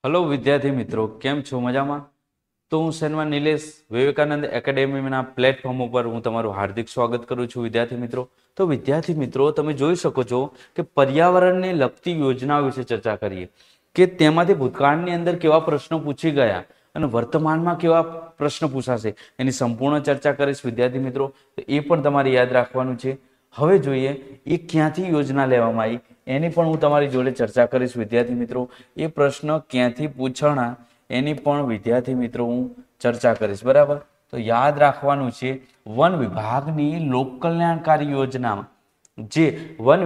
Hello વિદ્યાર્થી મિત્રો, કેમ છો? મજામાં? તો હું સન્માન નિલેશ વિવેકાનંદ એકેડેમીના પ્લેટફોર્મ ઉપર હું તમારું હાર્દિક સ્વાગત કરું છું. વિદ્યાર્થી મિત્રો, તો વિદ્યાર્થી મિત્રો, તમે જોઈ શકો છો કે પર્યાવરણને લગતી યોજનાઓ વિશે ચર્ચા કરીએ કે તેમાંથી ભૂતકાળની અંદર કેવા પ્રશ્નો પૂછી ગયા અને વર્તમાનમાં કેવા પ્રશ્ન પૂછાશે એની સંપૂર્ણ ચર્ચા કરીશ. વિદ્યાર્થી મિત્રો, તો એ પણ તમારે યાદ રાખવાનું છે. હવે જોઈએ એ ક્યાંથી યોજના લેવામાં આવી એની પણ હું તમારી જોડે ચર્ચા કરીશ. વિદ્યાર્થી મિત્રો, એ પ્રશ્ન ક્યાંથી પૂછાણા એની પણ વિદ્યાર્થી મિત્રો હું ચર્ચા કરીશ. બરાબર? તો યાદ રાખવાનું છે, વન વિભાગની લોક કલ્યાણકારી યોજનામાં જે વન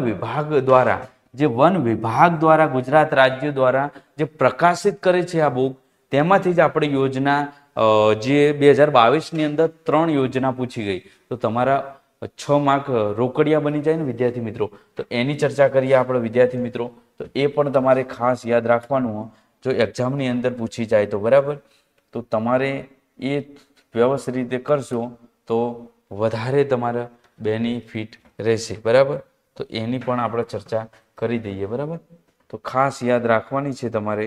વિભાગ દ્વારા ગુજરાત રાજ્ય દ્વારા જે પ્રકાશિત કરે છે આ બુક, તેમાંથી જ આપણે યોજના જે 2022ની અંદર 3 યોજના પૂછી ગઈ. તો તમારા 6 માર્ક રોકડિયા બની જાય ને વિદ્યાર્થી મિત્રો. તો એની ચર્ચા કરીએ આપણે વિદ્યાર્થી મિત્રો. તો એ પણ તમારે ખાસ યાદ રાખવાનું જો એક્ઝામની અંદર પૂછી જાય તો. બરાબર? તો તમારે એ વ્યવસ્થિત રીતે કરશો તો વધારે તમારા બેનિફિટ રહેશે. બરાબર? તો એની પણ આપણે ચર્ચા કરી દઈએ. બરાબર? તો ખાસ યાદ રાખવાની છે તમારે.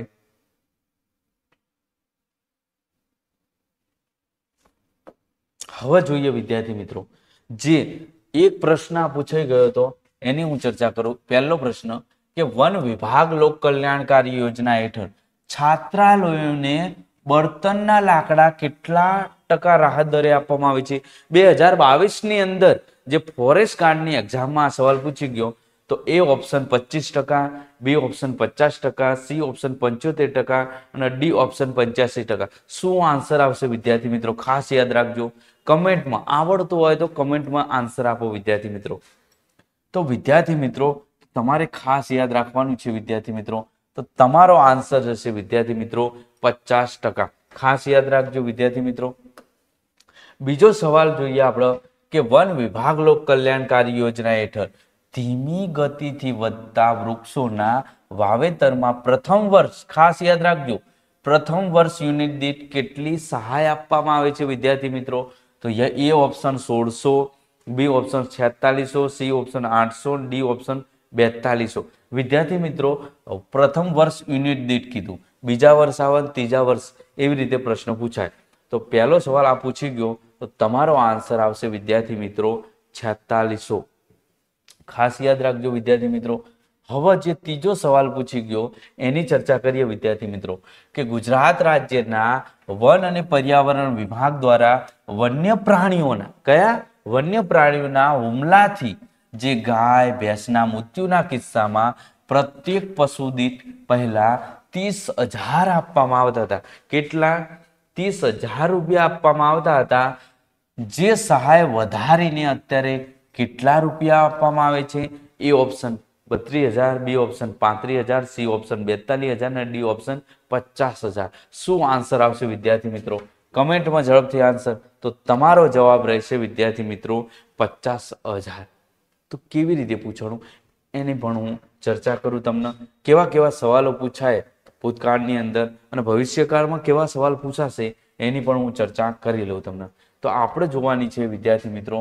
હવે જોઈએ વિદ્યાર્થી મિત્રો, જે એક પ્રશ્ન પૂછાઈ ગયો હતો એની હું ચર્ચા કરું. પહેલો પ્રશ્ન કે વન વિભાગ લોક કલ્યાણકારી યોજના હેઠળ છાત્રાલયોને બળતણના લાકડા કેટલા ટકા રાહત દરે આપવામાં આવે છે? 2022ની અંદર જે ફોરેસ્ટ ગાર્ડની એક્ઝામમાં સવાલ પૂછી ગયો તો A option 25%, B option 50%, C option 75% અને ડી ઓપ્શન 85%. શું આન્સર આવશે વિદ્યાર્થી મિત્રો? ખાસ યાદ રાખજો. કમેન્ટમાં આવડતું હોય તો કમેન્ટમાં આન્સર આપો વિદ્યાર્થી મિત્રો. તો વિદ્યાર્થી મિત્રો, તમારે ખાસ યાદ રાખવાનું છે વિદ્યાર્થી મિત્રો. તો તમારો આન્સર હશે વિદ્યાર્થી મિત્રો 50%. ખાસ યાદ રાખજો વિદ્યાર્થી મિત્રો. બીજો સવાલ જોઈએ આપણે કે વન વિભાગ લોક કલ્યાણકારી યોજના હેઠળ ધીમી ગતિથી વધતા વૃક્ષોના વાવેતરમાં પ્રથમ વર્ષ, ખાસ યાદ રાખજો, પ્રથમ વર્ષ યુનિટ દીઠ કેટલી સહાય આપવામાં આવે છે વિદ્યાર્થી મિત્રો? તો A option 1600, B option 4600, C option 800, D option 4200. વિદ્યાર્થી મિત્રો, પ્રથમ વર્ષ યુનિટ દીઠ કીધું, બીજા વર્ષ આવે, ત્રીજા વર્ષ, એવી રીતે પ્રશ્ન પૂછાય. તો પહેલો સવાલ આ પૂછી ગયો તો તમારો આન્સર આવશે વિદ્યાર્થી મિત્રો 4600. ખાસ યાદ રાખજો વિદ્યાર્થી મિત્રો. હવે જે ત્રીજો સવાલ પૂછી ગયો એની ચર્ચા કરીએ વિદ્યાર્થી મિત્રો કે ગુજરાત રાજ્યના વન અને પર્યાવરણ વિભાગ દ્વારા વન્ય પ્રાણીઓના હુમલાથી જે ગાય ભેંસના મૃત્યુના કિસ્સામાં પ્રત્યેક પશુ દીઠ પહેલા 30,000 આપવામાં આવતા હતા. કેટલા? 30,000 રૂપિયા આપવામાં આવતા હતા. જે સહાય વધારીને અત્યારે કેટલા રૂપિયા આપવામાં આવે છે? A option 32,000, B option 35,000, C option 42,000 અને ડી ઓપ્શન 50,000. શું આન્સર આવશે વિદ્યાર્થી મિત્રો? કમેન્ટમાં ઝડપથી આન્સર. તો તમારો જવાબ રહેશે વિદ્યાર્થી મિત્રો 50,000. તો કેવી રીતે પૂછવાનું એની પણ હું ચર્ચા કરું તમને. કેવા કેવા સવાલો પૂછાય ભૂતકાળની અંદર અને ભવિષ્યકાળમાં કેવા સવાલ પૂછાશે એની પણ હું ચર્ચા કરી લઉં તમને. તો આપણે જોવાની છે વિદ્યાર્થી મિત્રો,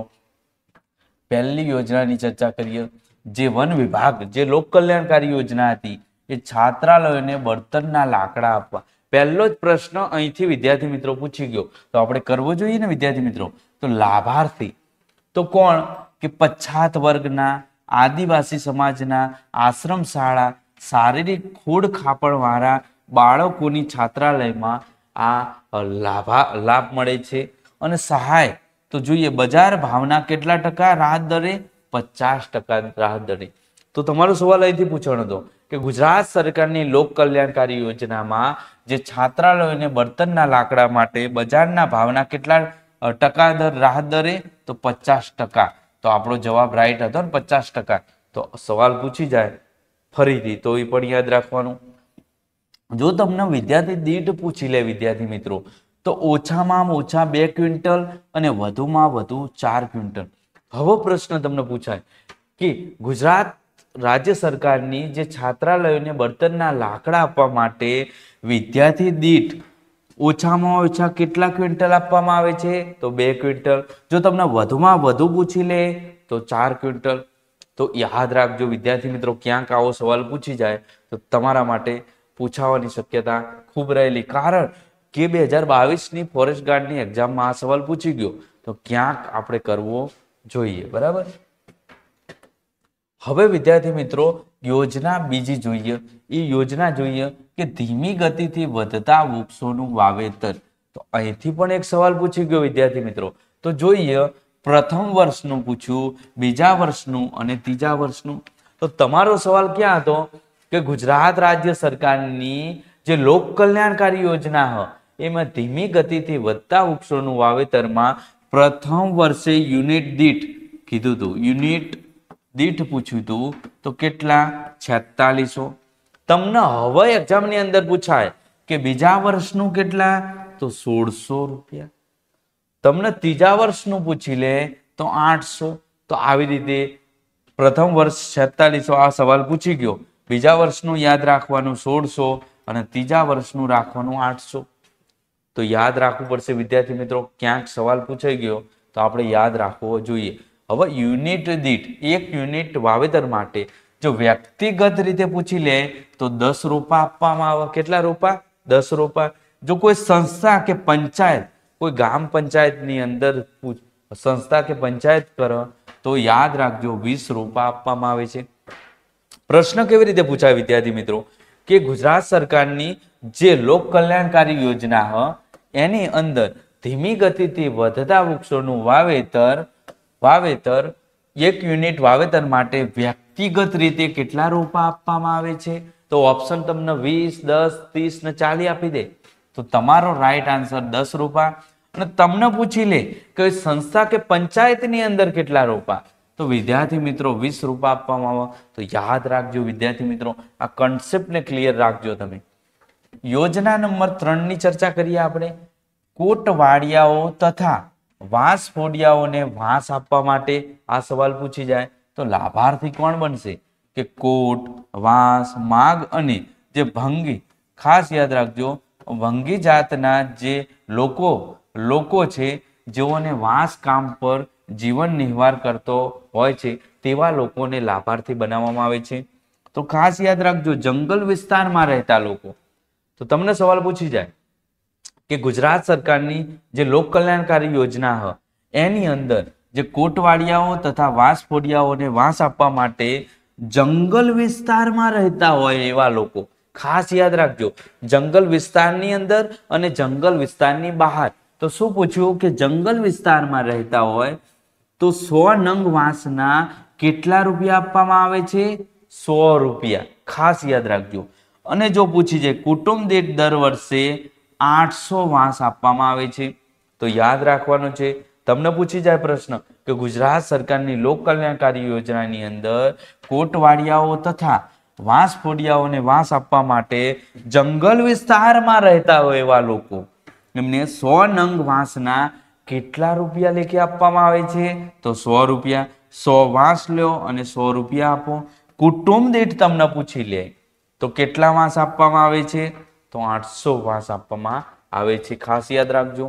પહેલી યોજનાની ચર્ચા કરીએ. જે વન વિભાગ જે લોક કલ્યાણકારી યોજના હતી એ છાત્રાલયોને બળતણના લાકડા આપવા. પહેલો જ પ્રશ્ન અહીંથી વિદ્યાર્થી મિત્રો પૂછી ગયો તો આપણે કરવો જોઈએ ને વિદ્યાર્થી મિત્રો. તો લાભાર્થી તો કોણ? કે પછાત વર્ગના, આદિવાસી સમાજના, આશ્રમ શાળા, શારીરિક ખોડ ખાપણવાળા બાળકોની છાત્રાલયમાં આ લાભ મળે છે. અને સહાય તો જોઈએ બજાર ભાવના કેટલા ટકા રાહત દરે? 50% રાહત દરે. તો તમારો સવાલ અહીંથી પૂછવાનો હતો કે ગુજરાત સરકારની લોક કલ્યાણકારી યોજનામાં જે છાત્રાલયોને બળતણના લાકડા માટે બજારના ભાવના કેટલા ટકા રાહત દરે? તો 50%. તો આપણો જવાબ રાઈટ હતો ને, 50%. તો સવાલ પૂછી જાય ફરીથી તો એ પણ યાદ રાખવાનું. જો તમને વિદ્યાર્થી દીઠ પૂછી લે વિદ્યાર્થી મિત્રો, તો ઓછામાં ઓછા 2 ક્વિન્ટલ અને વધુમાં વધુ 4 ક્વિન્ટલ. હવે પ્રશ્ન તમને પૂછાય કે ગુજરાત રાજ્ય સરકારની જે છાત્રાલયોને બળતણના લાકડા આપવા માટે વિદ્યાર્થી દીઠ ઓછામાં ઓછા કેટલા ક્વિન્ટલ આપવામાં આવે છે? તો 2 ક્વિન્ટલ. જો તમને વધુમાં વધુ પૂછી લે તો 4 ક્વિન્ટલ. તો યાદ રાખજો વિદ્યાર્થી મિત્રો, ક્યાંક આવો સવાલ પૂછી જાય તો તમારા માટે પૂછાવાની શક્યતા ખૂબ રહેલી, કારણ કે 2022ની ફોરેસ્ટ ગાર્ડની એક્ઝામમાં આ સવાલ પૂછી ગયો, તો ક્યાંક આપણે કરવો જોઈએ. બરાબર. હવે વિદ્યાર્થી મિત્રો યોજના બીજી જોઈએ. એ યોજના જોઈએ કે ધીમી ગતિથી વધતા વૃક્ષોનું વાવેતર. તો અહીંથી પણ એક સવાલ પૂછી ગયો વિદ્યાર્થી મિત્રો. તો જોઈએ, પ્રથમ વર્ષનું પૂછ્યું, બીજા વર્ષનું અને ત્રીજા વર્ષનું. તો તમારો સવાલ ક્યાં હતો કે ગુજરાત રાજ્ય સરકારની જે લોક કલ્યાણકારી યોજના હ એમાં ધીમી ગતિથી વધતા વૃક્ષોનું વાવેતરમાં પ્રથમ વર્ષે યુનિટ દીઠ કીધું હતું, યુનિટ દીઠ પૂછ્યું હતું. તો કેટલા? 4600. તમને હવે એક્ઝામની અંદર પૂછાય કે બીજા વર્ષનું કેટલા? તો 1600 રૂપિયા. તમને ત્રીજા વર્ષનું પૂછી લે તો 800. તો આવી રીતે પ્રથમ વર્ષ 4600 આ સવાલ પૂછી ગયો, બીજા વર્ષનું યાદ રાખવાનું 1600 અને ત્રીજા વર્ષનું રાખવાનું 800. તો યાદ રાખવું પડશે વિદ્યાર્થી મિત્રો. ક્યાંક સવાલ પૂછાઈ ગયો તો આપણે યાદ રાખવો જોઈએ. હવે યુનિટ દીઠ, એક યુનિટ વાવેતર માટે જો વ્યક્તિગત રીતે પૂછી લે તો 10 રોપા આપવામાં આવે. કેટલા રોપા? 10 રોપા. જો કોઈ સંસ્થા કે પંચાયત, કોઈ ગામ પંચાયતની અંદર સંસ્થા કે પંચાયત કરે તો યાદ રાખજો 20 રોપા આપવામાં આવે છે. પ્રશ્ન કેવી રીતે પૂછાય વિદ્યાર્થી મિત્રો કે ગુજરાત સરકારની જે લોક કલ્યાણકારી યોજના હ એની અંદર ધીમી ગતિથી વધતા વૃક્ષોનું વાવેતર એક યુનિટ વાવેતર માટે વ્યક્તિગત રીતે કેટલા રોપા આપવામાં આવે છે? તો ઓપ્શન તમને 20, 10, 30 ને 40 આપી દે તો તમારો રાઈટ આન્સર 10 રોપા. અને તમને પૂછી લે કે સંસ્થા કે પંચાયતની અંદર કેટલા રોપા? તો વિદ્યાર્થી મિત્રો 20 રૂપિયા આપવામાં આવે. તો યાદ રાખજો વિદ્યાર્થી મિત્રો, આ કન્સેપ્ટને ક્લિયર રાખજો તમે. યોજના નંબર 3 ની ચર્ચા કરીએ આપણે. કોટવાડિયાઓ તથા વાંસફોડિયાઓને વાંસ આપવા માટે આ સવાલ પૂછી જાય તો લાભાર્થી કોણ બનશે? કે કોટ, વાંસ, માગ અને જે ભંગી. ખાસ યાદ રાખજો, ભંગી જાતના જે લોકો છે જેઓને વાંસ કામ પર જીવન નિર્વાહ કરતો હોય છે તેવા લોકોને લાભાર્થી બનાવવામાં આવે છે. તો ખાસ યાદ રાખજો, જંગલ વિસ્તારમાં રહેતા લોકો. તો તમને સવાલ પૂછી જાય કે ગુજરાત સરકારની જે લોક કલ્યાણકારી યોજના હ એની અંદર જે કોટવાડિયાઓ તથા વાંસફોડિયાઓને વાંસ આપવા માટે જંગલ વિસ્તારમાં રહેતા હોય એવા લોકો. ખાસ યાદ રાખજો, જંગલ વિસ્તારની અંદર અને જંગલ વિસ્તારની બહાર. તો શું પૂછ્યું કે જંગલ વિસ્તારમાં રહેતા હોય તો 100 નંગ વાંસના કેટલા રૂપિયા આપવામાં આવે છે? 100 રૂપિયા. ખાસ યાદ રાખજો. અને જો પૂછી જાય કુટુંબ દીઠ દર વર્ષે 800 વાંસ આપવામાં આવે છે. તો યાદ રાખવાનું છે. તમને પૂછી જાય પ્રશ્ન કે ગુજરાત સરકારની લોક કલ્યાણકારી યોજનાની અંદર કોટવાડિયાઓ તથા વાંસફોડિયાઓને વાંસ આપવા માટે જંગલ વિસ્તારમાં રહેતા હોય એવા લોકો એમને 100 નંગ વાંસના કેટલા રૂપિયા લેખે આપવામાં આવે છે? તો 100 રૂપિયા. 100 વાંસ લ્યો અને 100 રૂપિયા આપો. કુટુંબ દીઠ તમને પૂછી લે તો કેટલા વાંસ આપવામાં આવે છે? તો 800 વાંસ આપવામાં આવે છે. ખાસ યાદ રાખજો.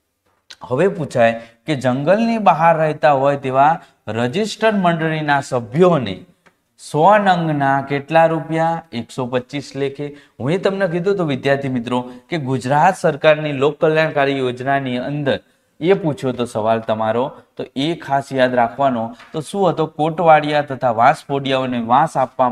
હવે પૂછાય કે જંગલની બહાર રહેતા હોય તેવા રજિસ્ટર્ડ મંડળીના સભ્યોને 100 નંગના કેટલા રૂપિયા? 125 લેખે. હું તમને કીધું તો વિદ્યાર્થી મિત્રો કે ગુજરાત સરકારની લોક કલ્યાણકારી યોજનાની અંદર એ પૂછ્યો તો સવાલ તમારો, તો એ ખાસ યાદ રાખવાનો. તો શું હતો? કોટવાડિયા તથા વાંસફોડિયાઓને વાંસ આપવા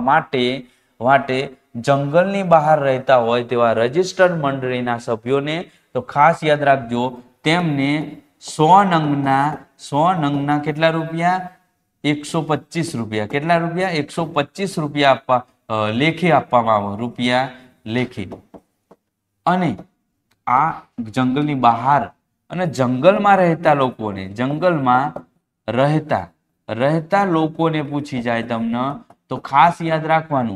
માટે જંગલની બહાર રહેતા હોય તેવા રજિસ્ટર્ડ મંડળીના સભ્યોને. તો ખાસ યાદ રાખજો, તેમને 100 નંગના કેટલા રૂપિયા? 125 રૂપિયા. કેટલા રૂપિયા? 125 રૂપિયા આપવા લેખે આપવામાં આવે. રૂપિયા લેખે. અને આ જંગલની બહાર અને જંગલમાં રહેતા લોકોને, જંગલમાં રહેતા લોકોને પૂછી જાય તમને તો ખાસ યાદ રાખવાનું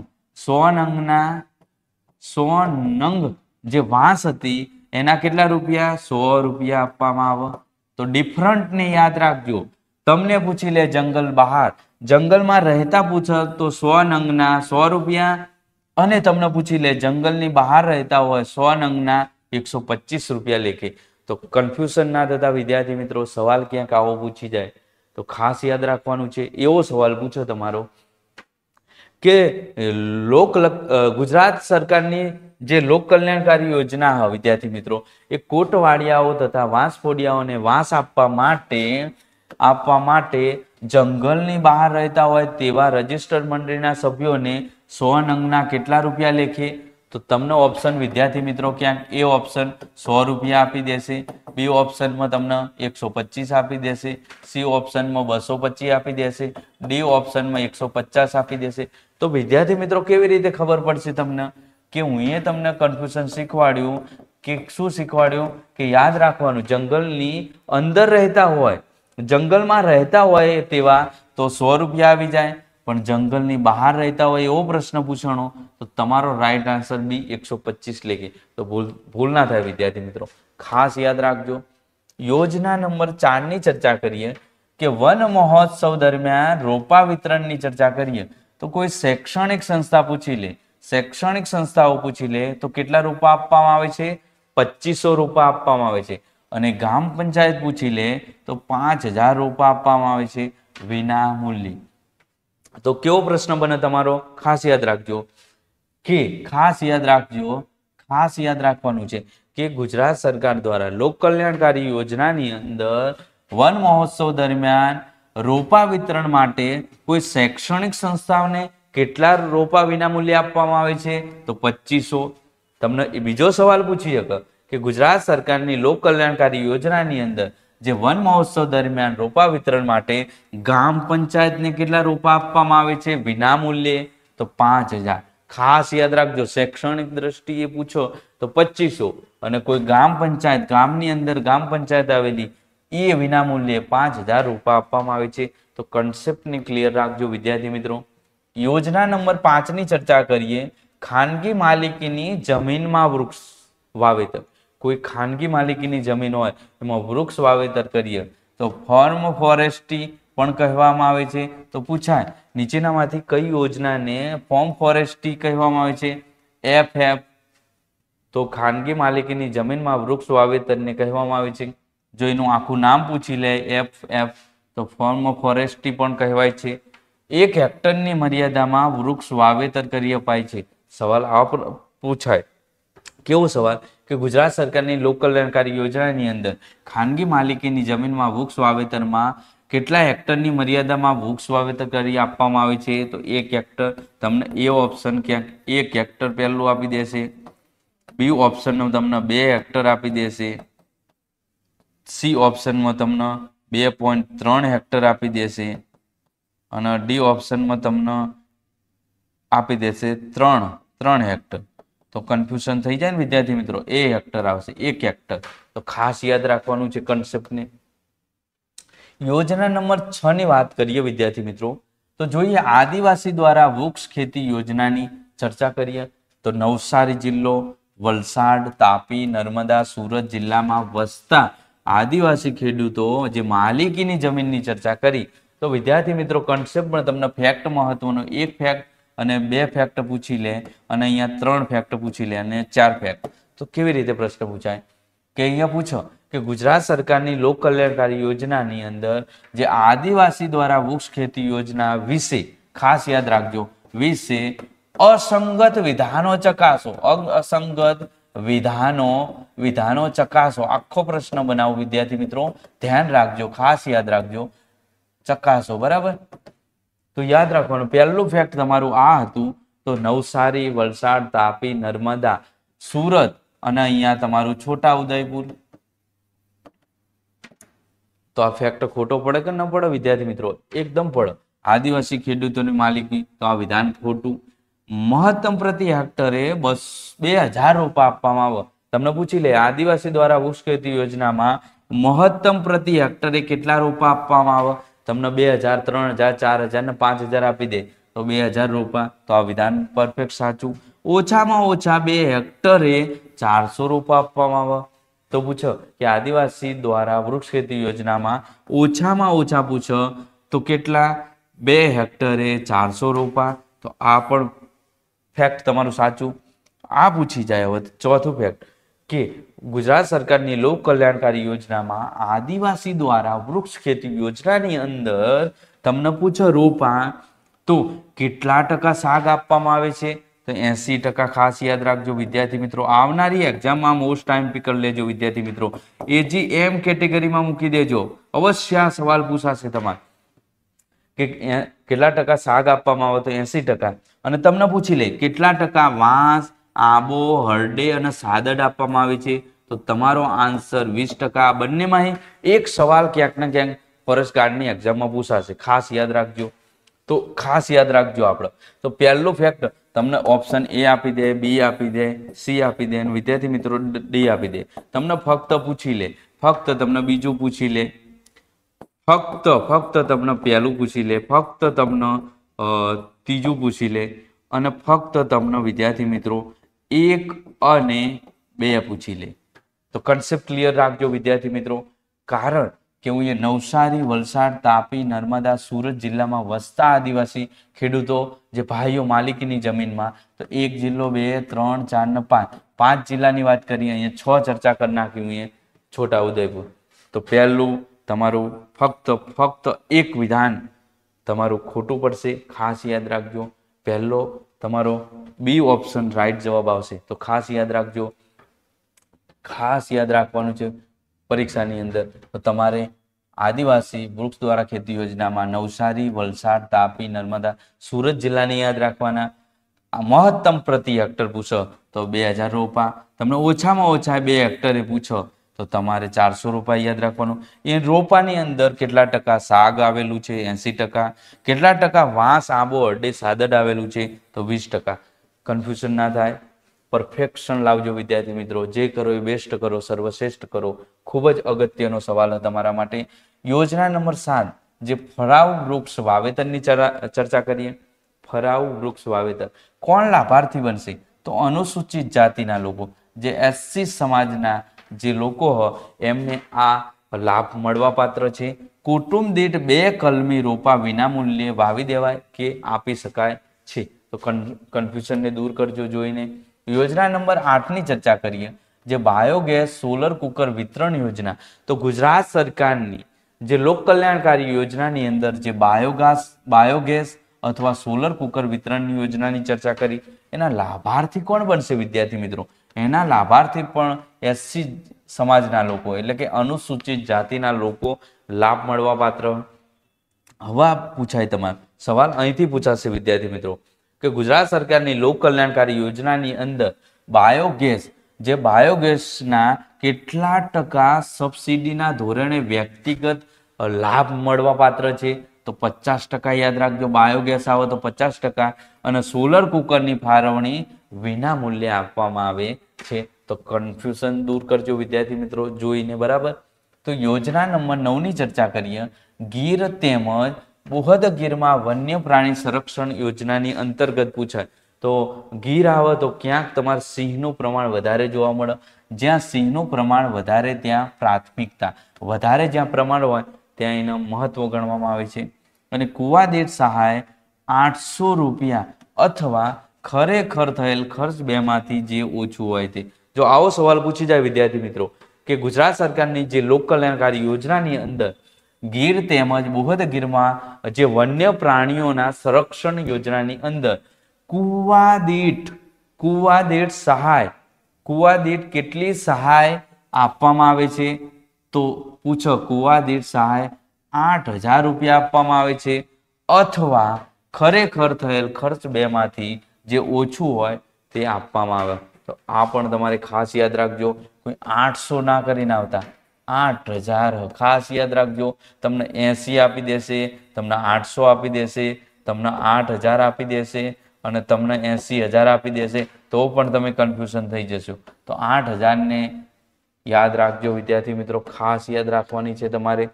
100 નંગ જે વાંસ હતી એના કેટલા રૂપિયા? 100 રૂપિયા આપવામાં આવે. તો ડિફરન્ટને યાદ રાખજો. તમને પૂછી લે જંગલ બહાર, જંગલમાં રહેતા પૂછે તો 100 નંગના 100 રૂપિયા. અને તમને પૂછી લે જંગલની બહાર રહેતા હોય 100 નંગના 125 રૂપિયા લેખે. તો કન્ફ્યુઝન ના થતા વિદ્યાર્થી મિત્રો, સવાલ ક્યાંક આવો પૂછી જાય તો ખાસ યાદ રાખવાનું છે. એવો સવાલ પૂછો તમારો કે ગુજરાત સરકારની જે લોક કલ્યાણકારી યોજના હોય વિદ્યાર્થી મિત્રો, એ કોટવાડિયાઓ તથા વાંસફોડિયાઓને વાંસ આપવા માટે જંગલની બહાર રહેતા હોય તેવા રજિસ્ટર્ડ મંડળીના સભ્યોને 100 નંગના કેટલા રૂપિયા લેખે? તો તમને ઓપ્શન વિદ્યાર્થી મિત્રો ક્યાંક એ ઓપ્શન 100 રૂપિયા આપી દેશે, બી ઓપ્શનમાં તમને 125 આપી દેશે, સી ઓપ્શનમાં 225 આપી દેશે, ડી ઓપ્શનમાં 150 આપી દેશે. તો વિદ્યાર્થી મિત્રો કેવી રીતે ખબર પડશે તમને? કે હું એ તમને કન્ફ્યુઝન શીખવાડ્યું કે શું શીખવાડ્યું કે યાદ રાખવાનું, જંગલની અંદર રહેતા હોય, જંગલમાં રહેતા હોય તેવા તો 100 રૂપિયા આવી જાય, પણ જંગલની બહાર રહેતા હોય એવો પ્રશ્ન પૂછાણો તો તમારો રાઈટ આન્સર બી 125 લેખે. તો ભૂલ ના થાય વિદ્યાર્થી મિત્રો, ખાસ યાદ રાખજો. યોજના નંબર 4 ની ચર્ચા કરીએ કે વન મહોત્સવ દરમિયાન રોપા વિતરણની ચર્ચા કરીએ તો કોઈ શૈક્ષણિક સંસ્થા પૂછી લે, શૈક્ષણિક સંસ્થાઓ પૂછી લે તો કેટલા રોપા આપવામાં આવે છે? 2500 રોપા આપવામાં આવે છે. અને ગ્રામ પંચાયત પૂછી લે તો 5000 રોપા આપવામાં આવે છે વિના મૂલ્યે. તો કેવો પ્રશ્ન બને તમારો? ખાસ યાદ રાખજો કે ખાસ યાદ રાખવાનું છે કે ગુજરાત સરકાર દ્વારા લોક કલ્યાણકારી યોજનાની અંદર વન મહોત્સવ દરમિયાન રોપા વિતરણ માટે કોઈ શૈક્ષણિક સંસ્થાઓને કેટલા રોપા વિનામૂલ્યે આપવામાં આવે છે? તો 2500. તમને બીજો સવાલ પૂછી શકે કે ગુજરાત સરકારની લોક કલ્યાણકારી યોજનાની અંદર જે વન મહોત્સવ દરમિયાન રોપા વિતરણ માટે ગ્રામ પંચાયતને કેટલા રોપા આપવામાં આવે છે વિનામૂલ્યે? તો 5000. ખાસ યાદ રાખજો, શૈક્ષણિક દ્રષ્ટિએ પૂછો તો 2500, અને કોઈ ગામની અંદર ગ્રામ પંચાયત આવેલી એ વિનામૂલ્યે 5000 રોપા આપવામાં આવે છે. તો કન્સેપ્ટને ક્લિયર રાખજો વિદ્યાર્થી મિત્રો. યોજના નંબર 5 ની ચર્ચા કરીએ, ખાનગી માલિકીની જમીનમાં વૃક્ષ વાવેતર. કોઈ ખાનગી માલિકીની જમીન હોય એમાં વૃક્ષ વાવેતર કરીએ તો ફોર્મ ફોરેસ્ટ્રી પણ કહેવામાં આવે છે. તો પૂછાય નીચેનામાંથી કઈ યોજનાને ફોર્મ ફોરેસ્ટ્રી કહેવામાં આવે છે? FF. તો ખાનગી માલિકીની જમીનમાં વૃક્ષ વાવેતરને કહેવામાં આવે છે. જો એનું આખું નામ પૂછી લે FF તો ફોર્મ ફોરેસ્ટ્રી પણ કહેવાય છે. 1 હેક્ટરની મર્યાદામાં વૃક્ષ વાવેતર કરી અપાય છે. સવાલ આ પૂછાય. કેવો સવાલ? કે ગુજરાત સરકારની લોક કલ્યાણકારી યોજનાની અંદર ખાનગી માલિકીની જમીનમાં વૃક્ષ વાવેતરમાં કેટલા હેક્ટરની મર્યાદામાં વૃક્ષ વાવેતર કરી આપવામાં આવે છે? તો 1 હેક્ટર. તમને એ ઓપ્શન ક્યાંક 1 હેક્ટર પહેલું આપી દેશે, બી ઓપ્શનમાં તમને 2 હેક્ટર આપી દેશે, સી ઓપ્શનમાં તમને 2.3 હેક્ટર આપી દેશે, અને ડી ઓપ્શનમાં તમને આપી દેશે 3 હેક્ટર. તો કન્ફ્યુઝન થઈ જાય ને વિદ્યાર્થી મિત્રો, 1 હેક્ટર આવશે, 1 હેક્ટર. તો ખાસ યાદ રાખવાનું છે કન્સેપ્ટને. યોજના નંબર 6 ની વાત કરીએ વિદ્યાર્થી મિત્રો તો જોઈએ આદિવાસી દ્વારા વૃક્ષ ખેતી યોજનાની ચર્ચા કરીએ તો નવસારી જિલ્લો, વલસાડ, તાપી, નર્મદા, સુરત જિલ્લામાં વસતા આદિવાસી ખેડૂતો જે માલિકીની જમીનની ચર્ચા કરી તો વિદ્યાર્થી મિત્રો કન્સેપ્ટમાં તમને ફેક્ટ મહત્વનો 1 ફેક્ટ અને 2 ફેક્ટ પૂછી લે, અને અહીંયા 3 ફેક્ટ પૂછી લે, અને 4 ફેક્ટ. તો કેવી રીતે પ્રશ્ન પૂછાય કે અહીંયા પૂછો કે ગુજરાત સરકારની લોક કલ્યાણકારી યોજનાની અંદર જે આદિવાસી દ્વારા વૃક્ષ ખેતી યોજના વિશે ખાસ યાદ રાખજો, વિશે અસંગત વિધાનો ચકાસો. અસંગત વિધાનો ચકાસો. આખો પ્રશ્ન બનાવો વિદ્યાર્થી મિત્રો, ધ્યાન રાખજો, ખાસ યાદ રાખજો, ચકાસો. બરાબર? તો યાદ રાખવાનું પહેલું ફેક્ટ તમારું આ હતું. તો નવસારી, વલસાડ, તાપી, નર્મદા, સુરત અને અહીંયા તમારું છોટા ઉદયપુર. તો આ ફેક્ટ ખોટો પડે કે ન પડે વિદ્યાર્થી મિત્રો? એકદમ પડે. આદિવાસી ખેડૂતોની માલિકી, તો આ વિધાન ખોટું. મહત્તમ પ્રતિ હેક્ટરે 2000 રોપા આપવામાં આવે. તમને પૂછી લે આદિવાસી દ્વારા વૃક્ષ ખેતી યોજનામાં મહત્તમ પ્રતિ હેક્ટરે કેટલા રોપા આપવામાં આવે? તમને 2000, 3000, 4000 ને 5000 આપી દે તો 2000 રોપા. તો આ વિધાન પરફેક્ટ સાચું. ઓછામાં ઓછા 2 હેક્ટરે 400 રોપા આપવામાં આવે. તો પૂછો કે આદિવાસી દ્વારા વૃક્ષ ખેતી યોજનામાં ઓછામાં ઓછા પૂછો તો કેટલા? 2 હેક્ટરે 400 રોપા. તો આ પણ ફેક્ટ તમારું સાચું. આ પૂછી જાય. હવે ચોથું ફેક્ટ કે ગુજરાત સરકારની લોક કલ્યાણકારી યોજનામાં આદિવાસી દ્વારા વૃક્ષ ખેતી યોજનાની અંદર તમને પૂછો રોપા તો કેટલા ટકા શાક આપવામાં આવે છે? તો 80%. ખાસ યાદ રાખજો વિદ્યાર્થી મિત્રો. આવનારી એક્ઝામમાં મોસ્ટ ટાઈમ પીકર લેજો વિદ્યાર્થી મિત્રો. AGM કેટેગરીમાં મૂકી દેજો, અવશ્ય આ સવાલ પૂછાશે તમારે કે કેટલા ટકા શાક આપવામાં આવે? તો 80%. અને તમને પૂછી લે કેટલા ટકા વાંસ, આંબો, હરડે અને સાદડ આપવામાં આવે છે? તો તમારો આન્સર 20%. આ બંનેમાં એક સવાલ ક્યાંક ને ક્યાંક ફોરેસ્ટ ગાર્ડની એક્ઝામમાં પૂછાશે, ખાસ યાદ રાખજો. તો ખાસ યાદ રાખજો આપણે. તો પહેલું ફેક્ટ તમને ઓપ્શન A આપી દે, B આપી દે, C આપી દે અને વિદ્યાર્થી મિત્રો D આપી દે. તમને ફક્ત પૂછી લે, ફક્ત તમને બીજું પૂછી લે, ફક્ત તમને પહેલું પૂછી લે, ફક્ત તમને ત્રીજું પૂછી લે અને ફક્ત તમને વિદ્યાર્થી મિત્રો 1 અને 2 પૂછી લે. તો કન્સેપ્ટ ક્લિયર રાખજો વિદ્યાર્થી મિત્રો. કારણ કે હું એ નવસારી, વલસાડ, તાપી, નર્મદા, સુરત જિલ્લામાં વસતા આદિવાસી ખેડૂતો જે ભાઈઓ માલિકીની જમીનમાં, તો 1 જિલ્લો, 2, 3, 4 ને 5, 5 જિલ્લાની વાત કરીએ. અહીંયા 6 ચર્ચા કરી નાખી અહીંયા છોટાઉદેપુર. તો પહેલું તમારું ફક્ત એક વિધાન તમારું ખોટું પડશે, ખાસ યાદ રાખજો. પહેલો તમારો B ઓપ્શન રાઈટ જવાબ આવશે. તો ખાસ યાદ રાખજો, ખાસ યાદ રાખવાનું છે પરીક્ષાની અંદર. તો તમારે આદિવાસી વૃક્ષ દ્વારા ખેતી યોજનામાં નવસારી, વલસાડ, તાપી, નર્મદા, સુરત જિલ્લાની યાદ રાખવાના. મહત્તમ પ્રતિ હેક્ટર પૂછો તો 2000 રોપા. તમને ઓછામાં ઓછા 2 હેક્ટરે પૂછો તો તમારે 400 રોપા યાદ રાખવાનું. એ રોપાની અંદર કેટલા ટકા શાક આવેલું છે? 80%. કેટલા ટકા વાંસ, આંબો, હરડે, સાદડ આવેલું છે? તો 20%. કન્ફ્યુઝન ના થાય, પરફેક્શન લાવજો વિદ્યાર્થી મિત્રો. જે કરો એ બેસ્ટ કરો, સર્વશ્રેષ્ઠ કરો. ખૂબ જ અગત્યનો સવાલ તમારા માટે. યોજના નંબર 7, જે ફરાવ વૃક્ષ વાવેતરની ચર્ચા કરીએ. ફરાવ વૃક્ષ વાવેતર કોણ લાભાર્થી બનશે? તો અનુસૂચિત જાતિના લોકો, જે SC સમાજના જે લોકો હોય એમને આ લાભ મળવા પાત્ર છે. કુટુંબ દીઠ 2 કલમી રોપા વિનામૂલ્યે વાવી દેવાય કે આપી શકાય છે. તો કન્ફ્યુઝનને દૂર કરજો જોઈને. યોજના નંબર 8ની ચર્ચા કરીએ, જે બાયોગેસ સોલર કુકર વિતરણ યોજના. તો ગુજરાત સરકારની જે લોક કલ્યાણકારી યોજનાની અંદર જે બાયોગેસ અથવા સોલર કુકર વિતરણ યોજનાની ચર્ચા કરી, એના લાભાર્થી કોણ બનશે વિદ્યાર્થી મિત્રો? એના લાભાર્થી પણ SC સમાજના લોકો, એટલે કે અનુસૂચિત જાતિના લોકો લાભ મળવા પાત્ર. હવે પૂછાય તમારો સવાલ અહીંથી પૂછાશે વિદ્યાર્થી મિત્રો કે ગુજરાત સરકારની લોક કલ્યાણકારી યોજનાની અંદર બાયોગેસ, જે બાયોગેસના કેટલા ટકા સબસિડીના ધોરણે વ્યક્તિગત લાભ મળવા પાત્ર છે? તો 50% યાદ રાખજો. બાયોગેસ આવે તો 50% અને સોલર કુકરની ફાળવણી વિના મૂલ્યે આપવામાં આવે છે. તો કન્ફ્યુઝન દૂર કરજો વિદ્યાર્થી મિત્રો જોઈને, બરાબર. તો યોજના નંબર 9ની ચર્ચા કરીએ. ગીર તેમજ બૃહદ ગીરમાં વન્ય પ્રાણી સંરક્ષણ યોજનાની અંતર્ગત પૂછાય. તો ગીર આવે તો ક્યાંક તમારે સિંહનું પ્રમાણ વધારે જોવા મળે. જ્યાં સિંહનું પ્રમાણ વધારે ત્યાં પ્રાથમિકતા વધારે, જ્યાં પ્રમાણ હોય ત્યાં એનું મહત્વ ગણવામાં આવે છે. અને કુવા દીઠ સહાય 800 રૂપિયા અથવા ખરેખર થયેલ ખર્ચ બેમાંથી જે ઓછું હોય તે. જો આવો સવાલ પૂછી જાય વિદ્યાર્થી મિત્રો કે ગુજરાત સરકારની જે લોક કલ્યાણકારી યોજનાની અંદર ગીર તેમજ બૃહદ ગીરમાં જે વન્ય પ્રાણીઓના સંરક્ષણ યોજનાની અંદર કુવા દીઠ સહાય, કુવા દીઠ કેટલી સહાય આપવામાં આવે છે? તો પૂછો, કુવા દીઠ સહાય 8000 રૂપિયા આપવામાં આવે છે અથવા ખરેખર થયેલ ખર્ચ બેમાંથી જે ઓછું હોય તે આપવામાં આવે. તો આ પણ તમારે ખાસ યાદ રાખજો. કોઈ 800 ના કરીને આવતા, 8000 ખાસ યાદ રાખજો. તમને 80 આપી દેશે, તમને 800 આપી દેશે, તમને 8000 આપી દેશે અને તમને 80000 આપી દેશે તો પણ તમે કન્ફ્યુઝન થઈ જશો. તો 8000 ને યાદ રાખજો વિદ્યાર્થી મિત્રો, ખાસ યાદ રાખવાની છે તમારે.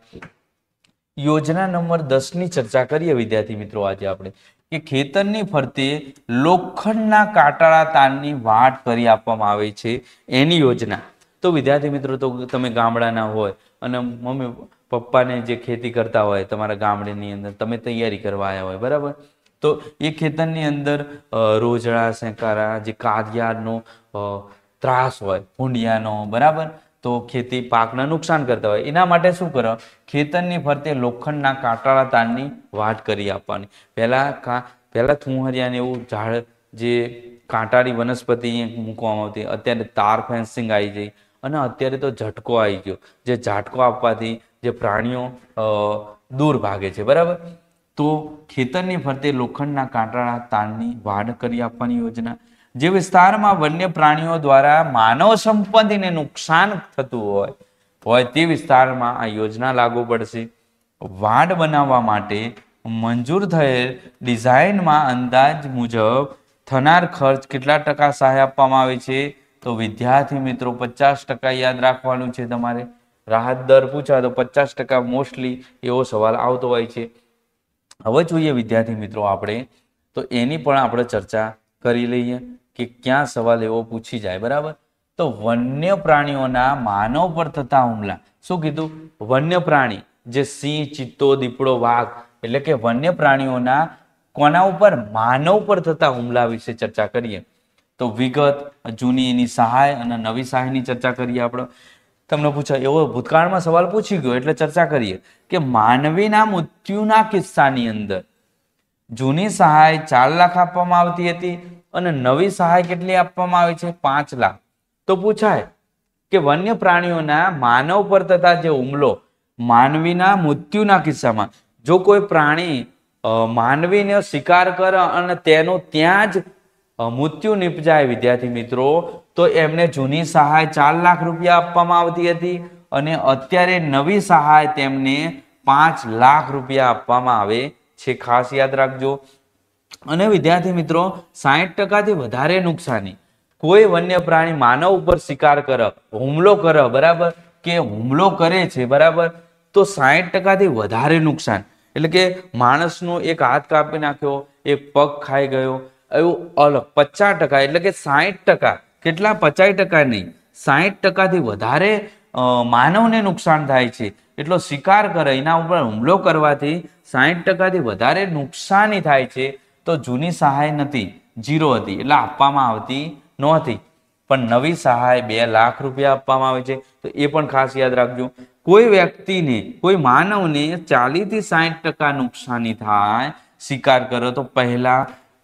યોજના નંબર 10ની ચર્ચા કરીએ વિદ્યાર્થી મિત્રો આજે આપણે કે ખેતરની ફરતે લોખંડના કાંટાળા તારની વાટ કરી આપવામાં આવે છે એની યોજના. તો વિદ્યાર્થી મિત્રો, તો તમે ગામડાના હોય અને મમ્મી પપ્પાને જે ખેતી કરતા હોય તમારા ગામડાની અંદર, તમે તૈયારી કરવા આવ્યા હોય, બરાબર. તો એ ખેતરની અંદર રોજડા, શેકારા, જે કારિયાનો ત્રાસ હોય, ભૂંડિયાનો, બરાબર, તો ખેતી પાકને નુકસાન કરતા હોય એના માટે શું કરો, ખેતરની ફરતે લોખંડના કાંટાળા તારની વાટ કરી આપવાની. પહેલા થુંહરિયાને એવું ઝાડ જે કાંટાળી વનસ્પતિ મૂકવામાં આવતી, અત્યારે તાર ફેન્સિંગ આવી ગઈ અને અત્યારે તો ઝટકો આવી ગયો, જે ઝાટકો આપવાથી જે પ્રાણીઓ દૂર ભાગે છે. બરાબર, તો ખેતરની ફરતે લોખંડના કાંટાળા તારની વાડ કરી આપવાની યોજના. જે વિસ્તારમાં વન્ય પ્રાણીઓ દ્વારા માનવ સંપત્તિને નુકસાન થતું હોય તે વિસ્તારમાં આ યોજના લાગુ પડશે. વાડ બનાવવા માટે મંજૂર થયેલ ડિઝાઇનમાં અંદાજ મુજબ થનાર ખર્ચ કેટલા ટકા સહાય આપવામાં આવે છે? તો વિદ્યાર્થી મિત્રો 50% યાદ રાખવાનું છે તમારે. રાહત દર પૂછાય તો 50% મોસ્ટલી એવો સવાલ આવતો હોય છે. હવે જોઈએ વિદ્યાર્થી મિત્રો આપણે તો એની પણ આપણે ચર્ચા કરી લઈએ કે ક્યાં સવાલ એવો પૂછી જાય. બરાબર, તો વન્ય પ્રાણીઓના માનવ પર થતા હુમલા. શું કીધું? વન્ય પ્રાણી જે સિંહ, ચિત્તો, દીપડો, વાઘ એટલે કે વન્ય પ્રાણીઓના કોના ઉપર? માનવ પર થતા હુમલા વિશે ચર્ચા કરીએ. તો વિગત, જૂની એની સહાય અને નવી સહાયની ચર્ચા કરીએ આપણે. તમને પૂછાય એવો ભૂતકાળમાં સવાલ પૂછી ગયો એટલે ચર્ચા કરીએ કે માનવીના મૃત્યુના કિસ્સાની અંદર જૂની સહાય 4 લાખ આપવામાં આવતી હતી અને નવી સહાય કેટલી આપવામાં આવે છે? 5 લાખ. તો પૂછાય કે વન્ય પ્રાણીઓના માનવ પર થતા જે હુમલો, માનવીના મૃત્યુના કિસ્સામાં જો કોઈ પ્રાણી માનવીને શિકાર કરે અને તેનું ત્યાં જ મૃત્યુ નિપજાય વિદ્યાર્થી મિત્રો, તો એમને જૂની સહાય 4 લાખ રૂપિયા આપવામાં આવતી હતી અને અત્યારે નવી સહાય તેમને 5 લાખ રૂપિયા આપવામાં આવે છે. ખાસ યાદ રાખજો. અને વિદ્યાર્થી મિત્રો 60% થી વધારે નુકસાની કોઈ વન્ય પ્રાણી માનવ ઉપર શિકાર કરે, હુમલો કરે, બરાબર, કે હુમલો કરે છે, બરાબર, તો 60% થી વધારે નુકસાન એટલે કે માણસનો એક હાથ કાપી નાખ્યો, એક પગ ખાઈ ગયો, એવું અલગ 50% એટલે કે 60%. કેટલા? 50% નહીં, 60% થી વધારે માનવને નુકસાન થાય છે. એટલો શિકાર કરે, એના ઉપર હુમલો કરવાથી 60% થી વધારે નુકસાની થાય છે. તો જૂની સહાય નથી, 0 હતી એટલે આપવામાં આવતી નહોતી. પણ નવી સહાય 2 લાખ રૂપિયા આપવામાં આવે છે. તો એ પણ ખાસ યાદ રાખજો. કોઈ વ્યક્તિને, કોઈ માનવને 40 થી 60% નુકસાની થાય શિકાર કરો તો પહેલા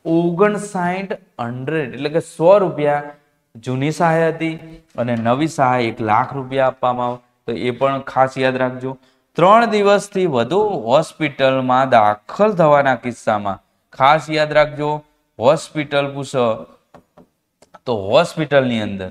59 એટલે કે 100 રૂપિયા જૂની સહાય હતી અને નવી સહાય 1 લાખ રૂપિયા આપવામાં આવે. તો એ પણ ખાસ યાદ રાખજો. 3 દિવસથી વધુ હોસ્પિટલમાં દાખલ થવાના કિસ્સામાં ખાસ યાદ રાખજો. હોસ્પિટલ પૂછો તો હોસ્પિટલની અંદર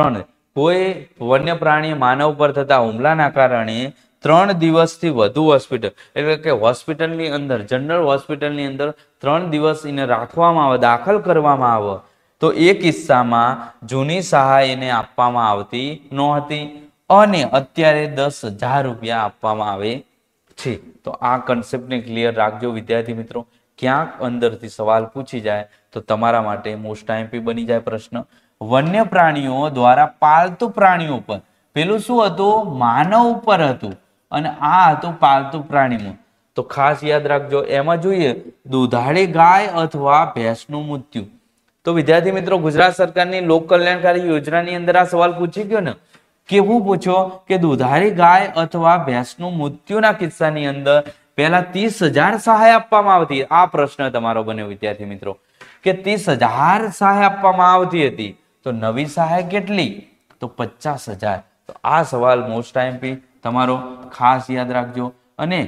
કોઈ વન્ય પ્રાણી માનવ પર થતા હુમલાના કારણે 3 દિવસથી વધુ હોસ્પિટલ એટલે કે હોસ્પિટલની અંદર, જનરલ હોસ્પિટલની અંદર 3 દિવસ એને રાખવામાં આવે, દાખલ કરવામાં આવે, તો એ કિસ્સામાં જૂની સહાય એને આપવામાં આવતી નહોતી અને અત્યારે 10,000 રૂપિયા આપવામાં આવે છે. તો આ કન્સેપ્ટને ક્લિયર રાખજો વિદ્યાર્થી મિત્રો. ક્યાંક અંદરથી સવાલ પૂછી જાય તો તમારા માટે મોસ્ટ આઈએમપી બની જાય પ્રશ્ન. વન્ય પ્રાણીઓ દ્વારા પાલતુ પ્રાણીઓ પર, પેલું શું હતું? માનવ ઉપર હતું અને આ હતું પાલતુ પ્રાણીમાં. તો ખાસ યાદ રાખજો. એમાં જોઈએ દુધાળી ગાય અથવા ભેંસનું મૃત્યુ. તો વિદ્યાર્થી મિત્રો ગુજરાત સરકારની લોક કલ્યાણકારી યોજનાની અંદર આ સવાલ પૂછી ગયો ને, કેવું પૂછો કે દુધાળી ગાય અથવા ભેંસનું મૃત્યુના કિસ્સાની અંદર પહેલા 30,000 સહાય આપવામાં આવતી. આ પ્રશ્ન તમારો બન્યો વિદ્યાર્થી મિત્રો કે 30,000 સહાય આપવામાં આવતી હતી, તો નવી સહાય કેટલી? તો 50,000. તો આ સવાલ મોસ્ટ આઈએમપી તમારો ખાસ યાદ રાખજો. અને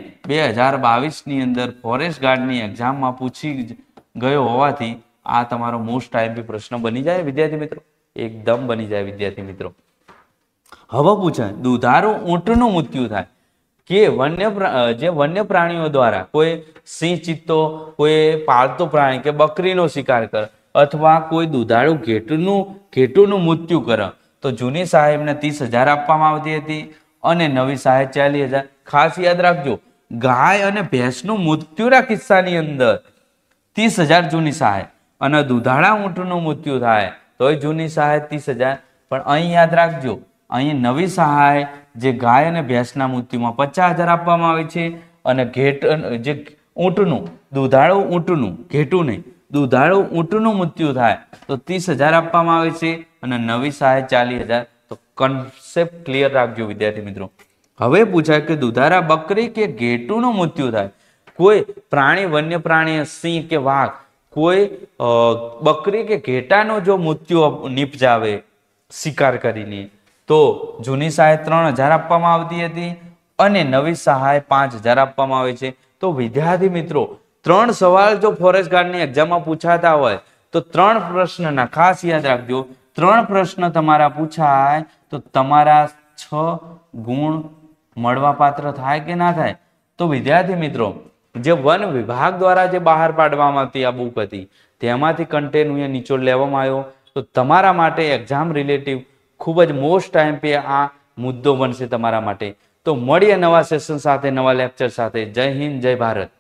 2022ની અંદર ફોરેસ્ટ ગાર્ડની એક્ઝામમાં પૂછી ગયો હોવાથી આ તમારો મોસ્ટ આઈએમપી પ્રશ્ન બની જાય વિદ્યાર્થી મિત્રો, એકદમ બની જાય વિદ્યાર્થી મિત્રો. હવે પૂછાય દુધાળુ ઊંટનું મૃત્યુ થાય કે વન્ય પ્રાણીઓ દ્વારા કોઈ સિંહ, ચિત્તો, કોઈ પાલતુ પ્રાણી કે બકરીનો શિકાર કરે અથવા કોઈ દુધાળુ ઘેટુનું મૃત્યુ કરે તો જૂની સહાય એમને 30,000 આપવામાં આવતી હતી અને નવી સહાય 40,000. ખાસ યાદ રાખજો, ગાય અને ભેંસનું મૃત્યુના કિસ્સાની અંદર 30,000 જૂની સહાય અને દુધાળા ઊંટનું મૃત્યુ થાય તો જૂની સહાય 30,000. પણ અહીં યાદ રાખજો, અહીં નવી સહાય જે ગાય અને ભેંસના મૃત્યુમાં 50,000 આપવામાં આવે છે અને જે ઊંટનું, દુધાળુ ઊંટનું, ઘેટું નહીં, દુધાળુ ઊંટનું મૃત્યુ થાય તો 30,000 આપવામાં આવે છે અને નવી સહાય 40,000. તો કન્સેપ્ટ ક્લિયર રાખજો વિદ્યાર્થી મિત્રો. હવે પૂછાય કે દુધારા બકરી કે ઘેટુનું મૃત્યુ થાય, કોઈ પ્રાણી, વન્ય પ્રાણી, સિંહ કે વાઘ, કોઈ બકરી કે ઘેટાનો જો મૃત્યુ નિપજાવે શિકાર કરીને, તો જૂની સહાય 3000 આપવામાં આવતી હતી અને નવી સહાય 5000 આપવામાં આવે છે. તો વિદ્યાર્થી મિત્રો 3 સવાલ જો ફોરેસ્ટ ગાર્ડની એક્ઝામમાં પૂછાતા હોય તો 3 પ્રશ્નના ખાસ યાદ રાખજો. 3 પ્રશ્ન તમારા પૂછાય તો તમારા 6 ગુણ મળવા પાત્ર થાય કે ના થાય? તો વિદ્યાર્થી મિત્રો, જે વન વિભાગ દ્વારા જે બહાર પાડવામાં આવતી આ બુક હતી તેમાંથી કન્ટેન્ટ અહીંયા નિચોડ લેવામાં આવ્યો. તો તમારા માટે એક્ઝામ રિલેટિવ ખૂબ જ મોસ્ટ ટાઈમ પે આ મુદ્દો બનશે તમારા માટે. તો મળીએ નવા સેશન સાથે, નવા લેક્ચર સાથે. જય હિન્દ, જય ભારત.